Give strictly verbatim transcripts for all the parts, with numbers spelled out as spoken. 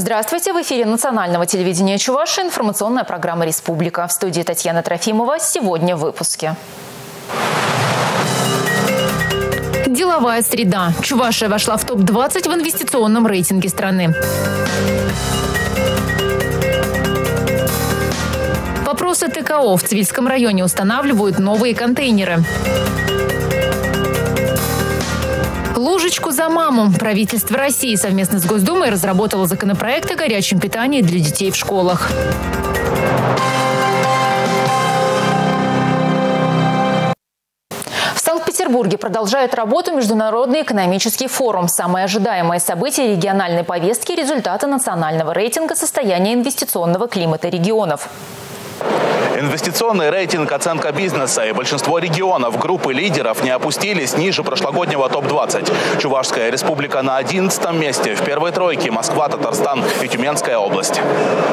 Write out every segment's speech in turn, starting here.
Здравствуйте! В эфире национального телевидения Чувашии информационная программа «Республика». В студии Татьяна Трофимова. Сегодня в выпуске. Деловая среда. Чувашия вошла в топ двадцать в инвестиционном рейтинге страны. Вопросы ТКО. В Цивильском районе устанавливают новые контейнеры. Ложечку за маму. Правительство России совместно с Госдумой разработало законопроект о горячем питании для детей в школах. В Санкт-Петербурге продолжает работу Международный экономический форум. Самое ожидаемое событие региональной повестки – результаты национального рейтинга состояния инвестиционного климата регионов. Инвестиционный рейтинг, оценка бизнеса и большинство регионов группы лидеров не опустились ниже прошлогоднего топ двадцать. Чувашская республика на одиннадцатом месте. В первой тройке Москва, Татарстан и Тюменская область.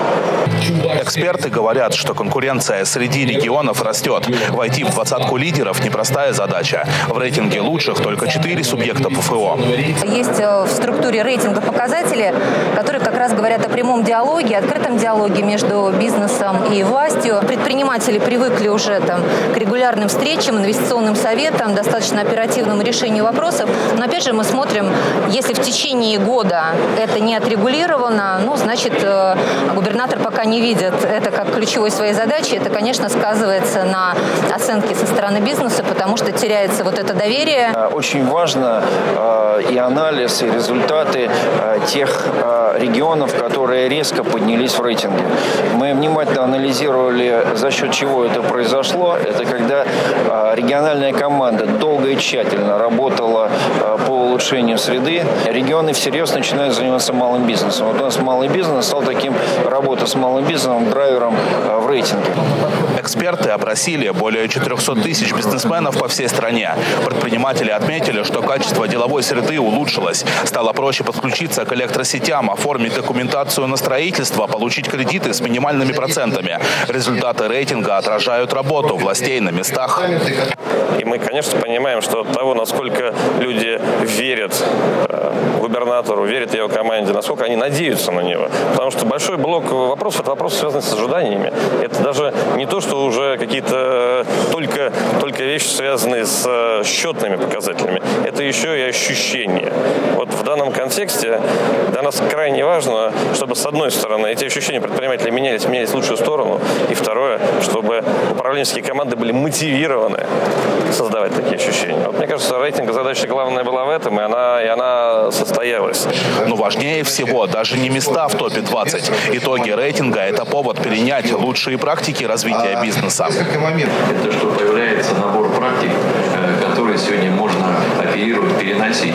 Эксперты говорят, что конкуренция среди регионов растет. Войти в двадцатку лидеров – непростая задача. В рейтинге лучших только четыре субъекта ПФО. Есть в структуре рейтинга показатели, которые как раз говорят о прямом диалоге, открытом диалоге между бизнесом и властью. Предприниматели привыкли уже там, к регулярным встречам, инвестиционным советам, достаточно оперативному решению вопросов. Но опять же мы смотрим, если в течение года это не отрегулировано, ну, значит, губернатор пока не видит это как ключевой своей задачи. Это, конечно, сказывается на оценке со стороны бизнеса, потому что теряется вот это доверие. Очень важно и анализ, и результаты тех регионов, которые резко поднялись в рейтинге. Мы внимательно анализировали, за счет чего это произошло. Это когда региональная команда долго и тщательно работала по улучшению среды. Регионы всерьез начинают заниматься малым бизнесом. Вот у нас малый бизнес стал таким, работа с малым бизнесом, драйвером в рейтинге. Эксперты опросили более четырехсот тысяч бизнесменов по всей стране. Предприниматели отметили, что качество деловой среды улучшилось. Стало проще подключиться к электросетям, оформить документацию на строительство, получить кредиты с минимальными процентами. Результаты рейтинга отражают работу властей на местах. И мы, конечно, понимаем, что от того, насколько люди верят губернатору, верят его команде, насколько они надеются на него. Потому что большой блок вопросов – это вопросы, связанные с ожиданиями. Это даже не то, что уже какие-то только, только вещи, связанные с счетными показателями. Это еще и ощущения. Вот в данном контексте для нас крайне важно, чтобы, с одной стороны, эти ощущения предпринимателей менялись, менялись в лучшую сторону. И второе, чтобы управленческие команды были мотивированы создавать такие ощущения. Вот, мне кажется, рейтинг задача главная была в этом, и она, и она состоялась. Но важнее всего даже не места в топе двадцать. Итоги рейтинга – это повод перенять лучшие практики развития бизнеса. Это что появляется набор практик, которые сегодня можно оперировать, переносить.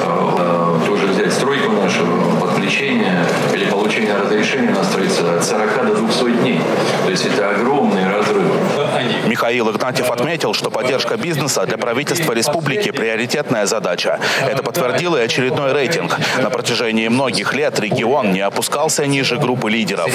Тоже взять стройку нашу, подключение или получение разрешения на строительство от сорока до двухсот дней. То есть это огромные разрывы. Михаил Игнатьев отметил, что поддержка бизнеса для правительства республики – приоритетная задача. Это подтвердил и очередной рейтинг. На протяжении многих лет регион не опускался ниже группы лидеров.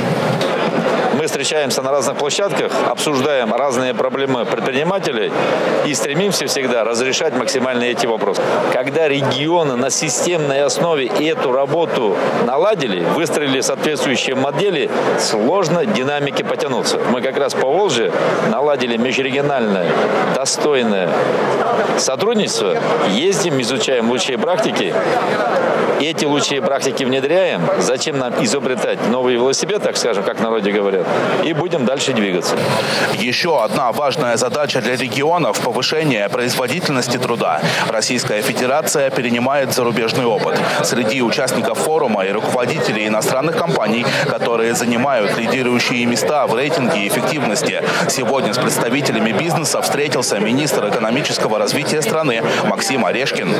Мы встречаемся на разных площадках, обсуждаем разные проблемы предпринимателей и стремимся всегда разрешать максимально эти вопросы. Когда регионы на системной основе эту работу наладили, выстроили соответствующие модели, сложно динамике потянуться. Мы как раз по Волжье наладили межрегиональное, достойное сотрудничество, ездим, изучаем лучшие практики, эти лучшие практики внедряем. Зачем нам изобретать новый велосипед, так скажем, как в народе говорят, и будем дальше двигаться. Еще одна важная задача для регионов – повышение производительности труда. Российская Федерация перенимает зарубежный опыт. Среди участников форума и руководителей иностранных компаний, которые занимают лидирующие места в рейтинге эффективности. Сегодня с представителями бизнеса встретился министр экономического развития страны Максим Орешкин.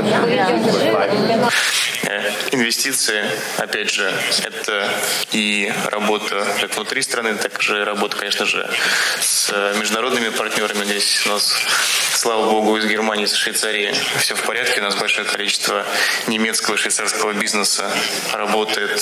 Инвестиции, опять же, это и работа как внутри страны, также работа, конечно же, с международными партнерами. Здесь у нас, слава богу, из Германии, из Швейцарии все в порядке. У нас большое количество немецкого и швейцарского бизнеса работает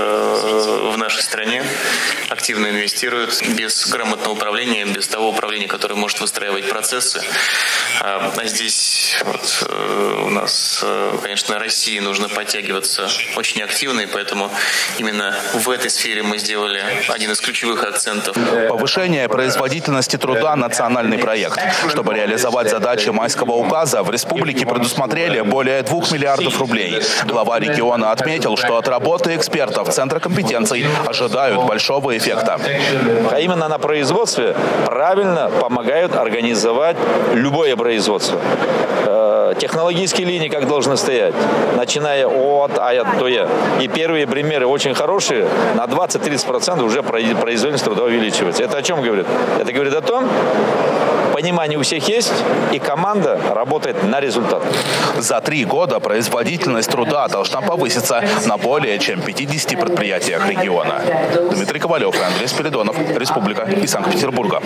в нашей стране, активно инвестируют. Без грамотного управления, без того управления, которое может выстраивать процессы. А здесь вот, у нас, конечно, России нужно подтягиваться очень активно, и поэтому именно в этой сфере мы сделали один из ключевых акцентов. Повышение производительности труда – национальный проект. Чтобы реализовать задачи майского указа, в республике предусмотрели более двух миллиардов рублей. Глава региона отметил, что от работы экспертов Центра компетенций ожидают большого эффекта. А именно на производстве правильно помогают организовать любое производство. Технологические линии как должны стоять, начиная от А до Я. И первые примеры очень хорошие, на двадцать-тридцать процентов уже производительность труда увеличивается. Это о чем говорит? Это говорит о том, понимание у всех есть, и команда работает на результат. За три года производительность труда должна повыситься на более чем пятидесяти предприятиях региона. Дмитрий Ковалев и Андрей Спиридонов, Республика, из Санкт-Петербурга.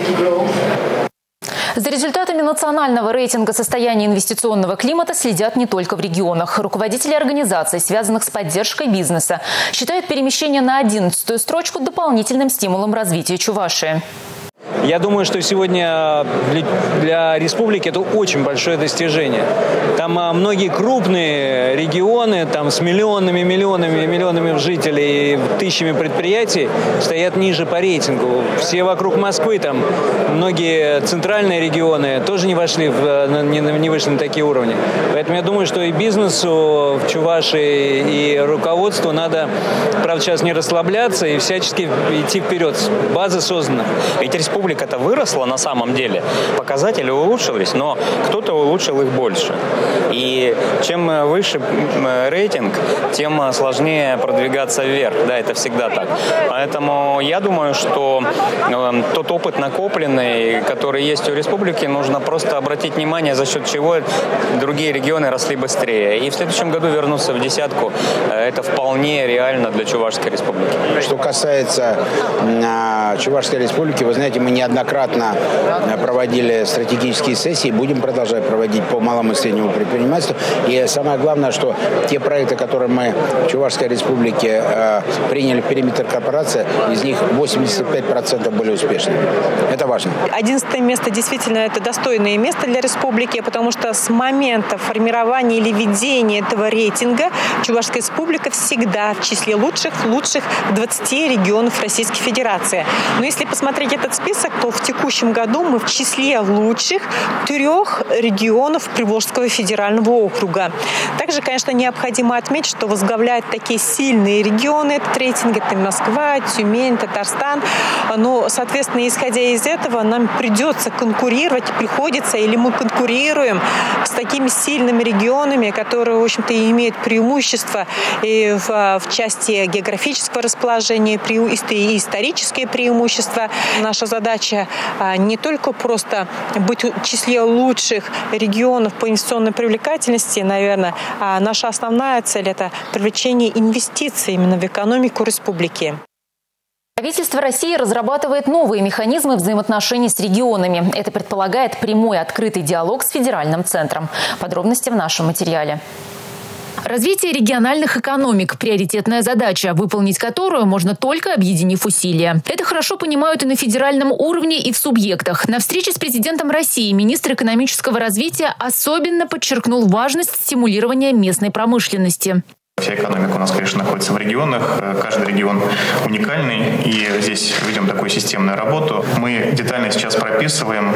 За результатами национального рейтинга состояния инвестиционного климата следят не только в регионах. Руководители организаций, связанных с поддержкой бизнеса, считают перемещение на одиннадцатую строчку дополнительным стимулом развития Чувашии. Я думаю, что сегодня для республики это очень большое достижение. Там многие крупные регионы, там с миллионами, миллионами, миллионами жителей, тысячами предприятий стоят ниже по рейтингу. Все вокруг Москвы, там многие центральные регионы тоже не вошли, в, не, не вышли на такие уровни. Поэтому я думаю, что и бизнесу в Чувашии, и руководству надо, правда, сейчас не расслабляться и всячески идти вперед. База создана. Ведь республика-то выросла на самом деле, показатели улучшились, но кто-то улучшил их больше. И чем выше рейтинг, тем сложнее продвигаться вверх. Да, это всегда так. Поэтому я думаю, что э, тот опыт накопленный, который есть у республики, нужно просто обратить внимание, за счет чего другие регионы росли быстрее. И в следующем году вернуться в десятку. Это вполне реально для Чувашской республики. Что касается э, Чувашской республики, вы знаете, мы неоднократно проводили стратегические сессии, будем продолжать проводить по малому и среднему предпринимательству. И самое главное, что те проекты, которые мы в Чувашской республике э, приняли в периметр корпорации, из них восемьдесят пять процентов были успешными. Это важно. одиннадцатое место действительно это достойное место для республики, потому что с момента формирования или ведения этого рейтинга Чувашская республика всегда в числе лучших, лучших двадцати регионов Российской Федерации. Но если посмотреть этот список, то в текущем году мы в числе лучших трех регионов Приволжского федерального округа. Также, конечно, необходимо отметить, что возглавляют такие сильные регионы. Этот рейтинг — это Москва, Тюмень, Татарстан. Но, соответственно, исходя из этого, нам придется конкурировать, приходится, или мы конкурируем с такими сильными регионами, которые, в общем-то, имеют преимущество и в, в части географического расположения, и исторические преимущества. Наша задача не только просто быть в числе лучших регионов по инвестиционной привлекательности, наверное, а наша основная цель – это привлечение инвестиций именно в экономику республики. Правительство России разрабатывает новые механизмы взаимоотношений с регионами. Это предполагает прямой открытый диалог с федеральным центром. Подробности в нашем материале. Развитие региональных экономик – приоритетная задача, выполнить которую можно только объединив усилия. Это хорошо понимают и на федеральном уровне, и в субъектах. На встрече с президентом России министр экономического развития особенно подчеркнул важность стимулирования местной промышленности. Вся экономика у нас, конечно, находится в регионах. Каждый регион уникальный, и здесь ведем такую системную работу. Мы детально сейчас прописываем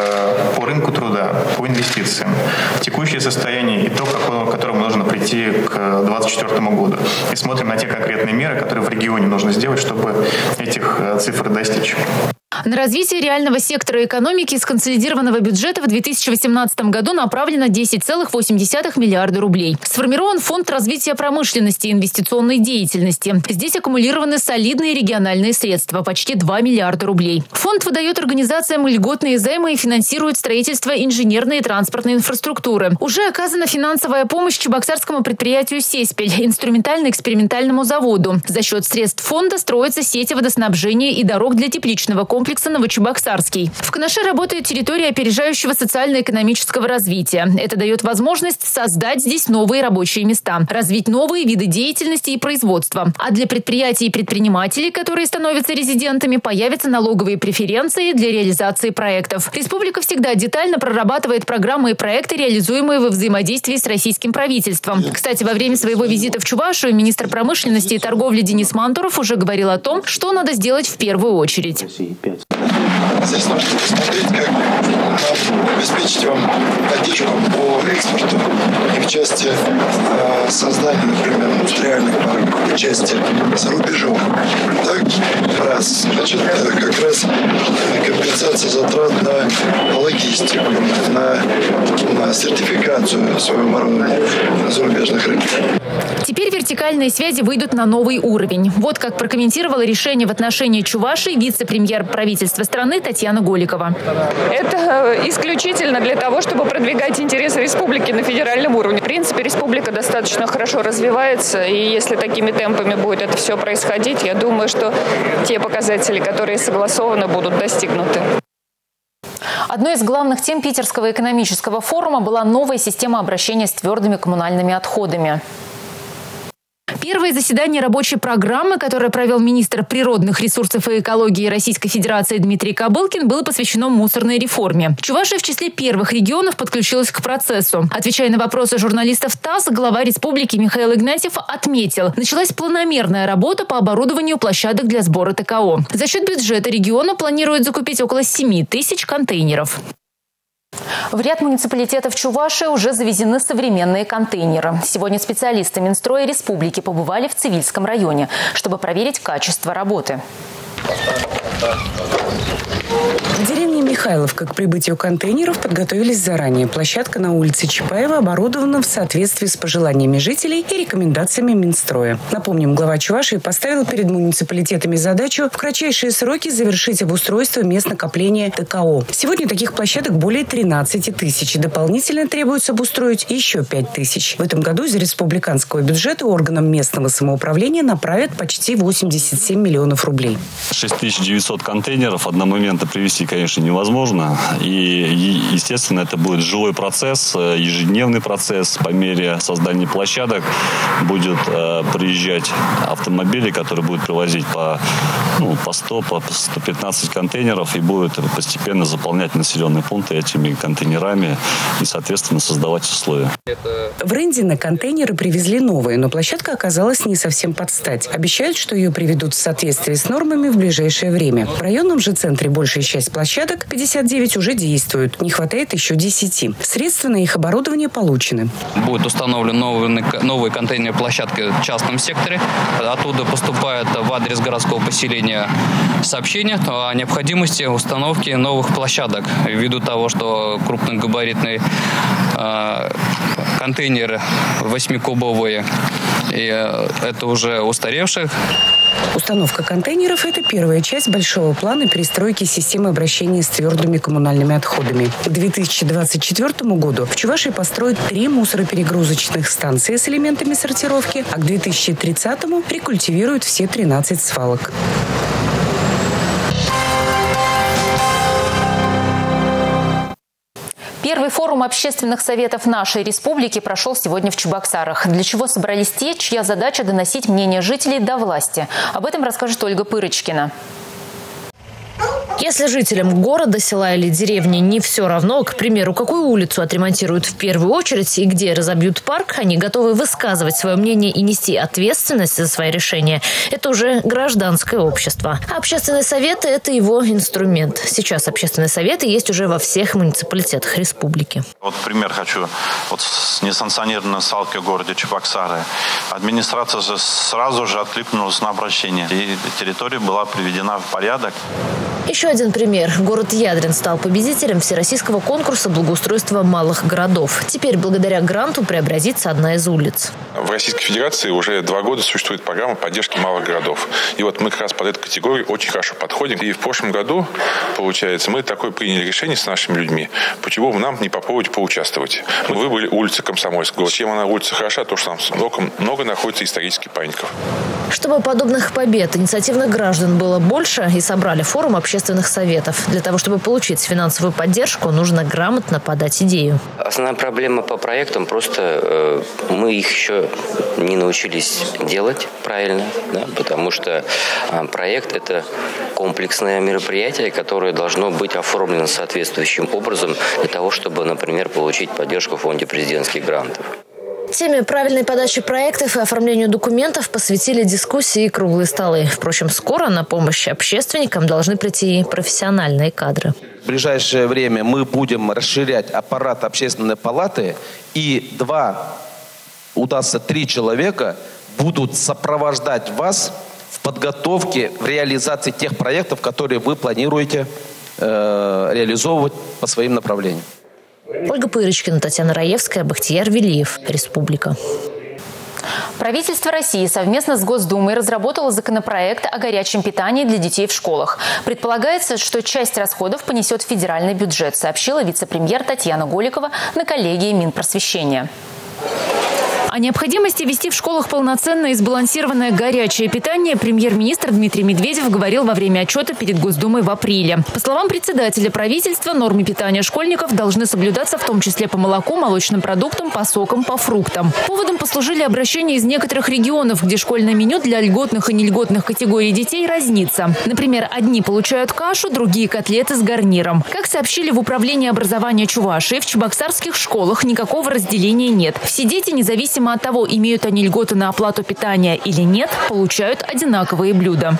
э, по рынку труда, по инвестициям, текущее состояние и то, к которому нужно прийти к две тысячи двадцать четвёртому году. И смотрим на те конкретные меры, которые в регионе нужно сделать, чтобы этих цифр достичь. На развитие реального сектора экономики из консолидированного бюджета в две тысячи восемнадцатом году направлено десять целых восемь десятых миллиарда рублей. Сформирован фонд развития промышленности и инвестиционной деятельности. Здесь аккумулированы солидные региональные средства – почти два миллиарда рублей. Фонд выдает организациям льготные займы и финансирует строительство инженерной и транспортной инфраструктуры. Уже оказана финансовая помощь чебоксарскому предприятию «Сеспель» – инструментально-экспериментальному заводу. За счет средств фонда строятся сети водоснабжения и дорог для тепличного комплекса комплекса Новочебоксарский. В Канаше работает территория опережающего социально-экономического развития. Это дает возможность создать здесь новые рабочие места, развить новые виды деятельности и производства. А для предприятий и предпринимателей, которые становятся резидентами, появятся налоговые преференции для реализации проектов. Республика всегда детально прорабатывает программы и проекты, реализуемые во взаимодействии с российским правительством. Кстати, во время своего визита в Чувашию министр промышленности и торговли Денис Мантуров уже говорил о том, что надо сделать в первую очередь. Здесь нужно посмотреть, как нам обеспечить вам поддержку по экспорту и в части э, создания, например, индустриальных парков, в части за рубежом. Так, раз, значит, как раз компенсация затрат на логистику, на, на сертификацию своего оборудования на зарубежных рынках. Теперь вертикальные связи выйдут на новый уровень. Вот как прокомментировала решение в отношении Чувашии вице-премьер правительства страны Татьяна Голикова. Это исключительно для того, чтобы продвигать интересы республики на федеральном уровне. В принципе, республика достаточно хорошо развивается, и если такими темпами будет это все происходить, я думаю, что те показатели, которые согласованы, будут достигнуты. Одной из главных тем Питерского экономического форума была новая система обращения с твердыми коммунальными отходами. Первое заседание рабочей программы, которое провел министр природных ресурсов и экологии Российской Федерации Дмитрий Кобылкин, было посвящено мусорной реформе. Чувашия в числе первых регионов подключилась к процессу. Отвечая на вопросы журналистов ТАСС, глава республики Михаил Игнатьев отметил, началась планомерная работа по оборудованию площадок для сбора ТКО. За счет бюджета региона планируют закупить около семи тысяч контейнеров. В ряд муниципалитетов Чувашии уже завезены современные контейнеры. Сегодня специалисты Минстроя республики побывали в Цивильском районе, чтобы проверить качество работы. В деревне Михайловка к прибытию контейнеров подготовились заранее. Площадка на улице Чапаева оборудована в соответствии с пожеланиями жителей и рекомендациями Минстроя. Напомним, глава Чувашии поставил перед муниципалитетами задачу в кратчайшие сроки завершить обустройство мест накопления ТКО. Сегодня таких площадок более тринадцати тысяч. Дополнительно требуется обустроить еще пять тысяч. В этом году из республиканского бюджета органам местного самоуправления направят почти восемьдесят семь миллионов рублей. шесть тысяч девятьсот контейнеров одномоментно привезти, конечно, невозможно. И, естественно, это будет жилой процесс, ежедневный процесс. По мере создания площадок будет э, приезжать автомобили, которые будут привозить по, ну, по сто, по сто пятнадцать контейнеров и будут постепенно заполнять населенные пункты этими контейнерами и, соответственно, создавать условия. В Рындино контейнеры привезли новые, но площадка оказалась не совсем под стать. Обещают, что ее приведут в соответствии с нормами в ближайшее время. В районном же центре большая часть площадок, пятьдесят девять, уже действуют. Не хватает еще десяти. Средства на их оборудование получены. Будет установлен новый, новые контейнерные площадки в частном секторе. Оттуда поступает в адрес городского поселения сообщение о необходимости установки новых площадок. Ввиду того, что крупногабаритные э, контейнеры восьмикубовые, и это уже устаревших. Установка контейнеров – это первая часть большого плана перестройки системы обращения с твердыми коммунальными отходами. К две тысячи двадцать четвёртому году в Чувашии построят три мусороперегрузочных станции с элементами сортировки, а к две тысячи тридцатому рекультивируют все тринадцать свалок. Первый форум общественных советов нашей республики прошел сегодня в Чебоксарах. Для чего собрались те, чья задача доносить мнение жителей до власти? Об этом расскажет Ольга Пырочкина. Если жителям города, села или деревни не все равно, к примеру, какую улицу отремонтируют в первую очередь и где разобьют парк, они готовы высказывать свое мнение и нести ответственность за свои решения. Это уже гражданское общество. А общественные советы – это его инструмент. Сейчас общественные советы есть уже во всех муниципалитетах республики. Вот пример хочу. Вот с несанкционированной свалкой в городе Чебоксары. Администрация сразу же откликнулась на обращение. И территория была приведена в порядок. Еще один пример. Город Ядрин стал победителем всероссийского конкурса благоустройства малых городов. Теперь благодаря гранту преобразится одна из улиц. В Российской Федерации уже два года существует программа поддержки малых городов. И вот мы как раз под эту категорию очень хорошо подходим. И в прошлом году, получается, мы такое приняли решение с нашими людьми, почему бы нам не попробовать поучаствовать. Мы выбрали улицу Комсомольского. Чем она улица хороша, то что там много, много находится исторических памятников. Чтобы подобных побед инициативных граждан было больше, и собрали форум общественных советов. Для того, чтобы получить финансовую поддержку, нужно грамотно подать идею. Основная проблема по проектам просто э, мы их еще не научились делать правильно, да, потому что э, проект – это комплексное мероприятие, которое должно быть оформлено соответствующим образом для того, чтобы, например, получить поддержку в фонде президентских грантов. Теме правильной подачи проектов и оформлению документов посвятили дискуссии и круглые столы. Впрочем, скоро на помощь общественникам должны прийти и профессиональные кадры. В ближайшее время мы будем расширять аппарат общественной палаты, и два, удастся три человека будут сопровождать вас в подготовке, в реализации тех проектов, которые вы планируете э, реализовывать по своим направлениям. Ольга Пырочкина, Татьяна Раевская, Бахтияр Велиев. Республика. Правительство России совместно с Госдумой разработало законопроект о горячем питании для детей в школах. Предполагается, что часть расходов понесет федеральный бюджет, сообщила вице-премьер Татьяна Голикова на коллегии Минпросвещения. О необходимости ввести в школах полноценное и сбалансированное горячее питание премьер-министр Дмитрий Медведев говорил во время отчета перед Госдумой в апреле. По словам председателя правительства, нормы питания школьников должны соблюдаться в том числе по молоку, молочным продуктам, по сокам, по фруктам. Поводом послужили обращения из некоторых регионов, где школьное меню для льготных и нельготных категорий детей разнится. Например, одни получают кашу, другие – котлеты с гарниром. Как сообщили в Управлении образования Чувашии, в чебоксарских школах никакого разделения нет. Все дети, независимо от того, имеют они льготы на оплату питания или нет, получают одинаковые блюда.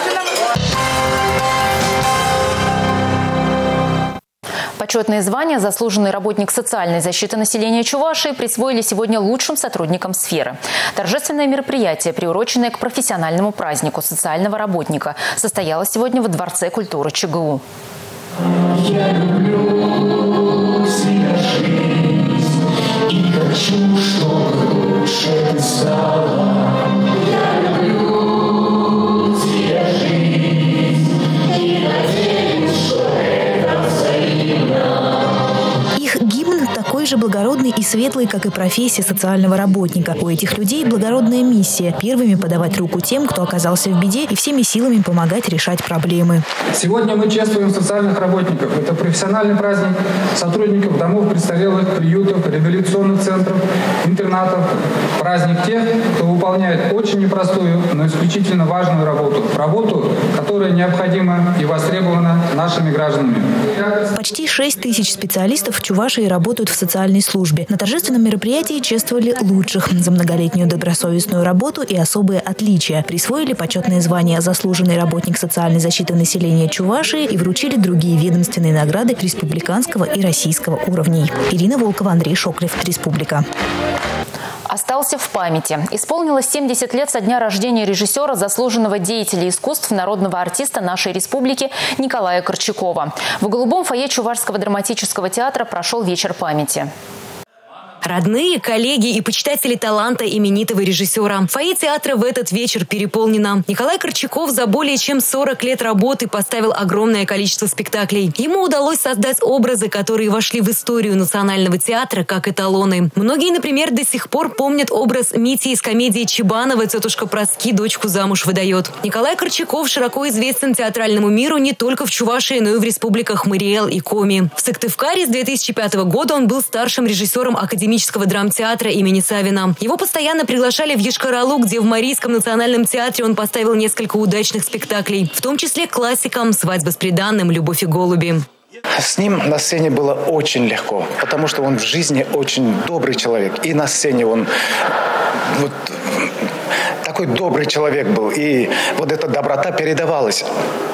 Почетные звания «Заслуженный работник социальной защиты населения Чувашии» присвоили сегодня лучшим сотрудникам сферы. Торжественное мероприятие, приуроченное к профессиональному празднику социального работника, состоялось сегодня во Дворце культуры ЧГУ. Я люблю себя жизнь и хочу, чтобы лучше ты стала. Я люблю тебя жизнь и надеюсь, что это взаимно. Их гимн такой же благородный и светлый, как и профессия социального работника. У этих людей благородная миссия – первыми подавать руку тем, кто оказался в беде, и всеми силами помогать решать проблемы. Сегодня мы чествуем социальных работников. Это профессиональный праздник сотрудников домов престарелых, приютов, реабилитационных центров, интернатов. Праздник тех, кто выполняет очень непростую, но исключительно важную работу. Работу, которая необходима и востребована нашими гражданами. Почти шесть тысяч специалистов в Чувашии работают в социальной службе. На торжественном мероприятии чествовали лучших за многолетнюю добросовестную работу и особые отличия. Присвоили почетное звание «Заслуженный работник социальной защиты населения Чувашии» и вручили другие ведомственные награды республиканского и российского уровней. Ирина Волкова, Андрей Шоклев. Республика. Остался в памяти. Исполнилось семьдесят лет со дня рождения режиссера, заслуженного деятеля искусств, народного артиста нашей республики Николая Корчакова. В голубом фойе Чувашского драматического театра прошел вечер памяти. Родные, коллеги и почитатели таланта именитого режиссера. Фойе театра в этот вечер переполнено. Николай Корчаков за более чем сорок лет работы поставил огромное количество спектаклей. Ему удалось создать образы, которые вошли в историю национального театра как эталоны. Многие, например, до сих пор помнят образ Мити из комедии Чебанова «Тетушка Проски дочку замуж выдает». Николай Корчаков широко известен театральному миру не только в Чувашии, но и в республиках Мариэл и Коми. В Сыктывкаре с две тысячи пятого года он был старшим режиссером Академии драмтеатра имени Савина. Его постоянно приглашали в Йошкар-Олу, где в Марийском национальном театре он поставил несколько удачных спектаклей, в том числе классикам «Свадьба с приданным», «Любовь и голуби». С ним на сцене было очень легко, потому что он в жизни очень добрый человек. И на сцене он вот такой добрый человек был. И вот эта доброта передавалась.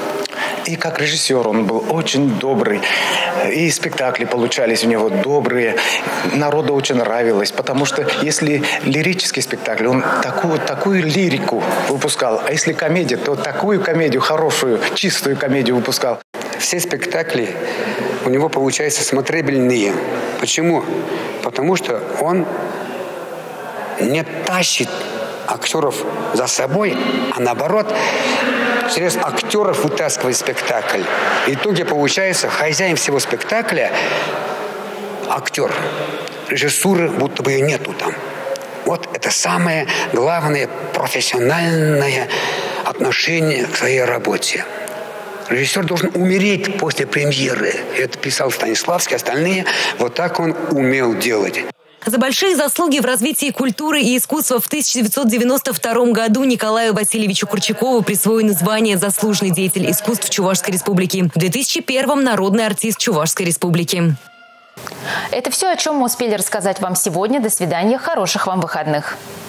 И как режиссер он был очень добрый. И спектакли получались у него добрые. Народу очень нравилось. Потому что если лирический спектакль, он такую, такую лирику выпускал. А если комедия, то такую комедию, хорошую, чистую комедию выпускал. все спектакли у него получаются смотрибельные. Почему? Потому что он не тащит актеров за собой, а наоборот, через актеров вытаскивает спектакль. В итоге получается, хозяин всего спектакля – актер. Режиссуры будто бы и нету там. Вот это самое главное профессиональное отношение к своей работе. Режиссер должен умереть после премьеры. Это писал Станиславский, остальные. Вот так он умел делать. За большие заслуги в развитии культуры и искусства в тысяча девятьсот девяносто втором году Николаю Васильевичу Курчакову присвоено звание «Заслуженный деятель искусств Чувашской Республики». В две тысячи первом народный артист Чувашской Республики. Это все, о чем мы успели рассказать вам сегодня. До свидания. Хороших вам выходных.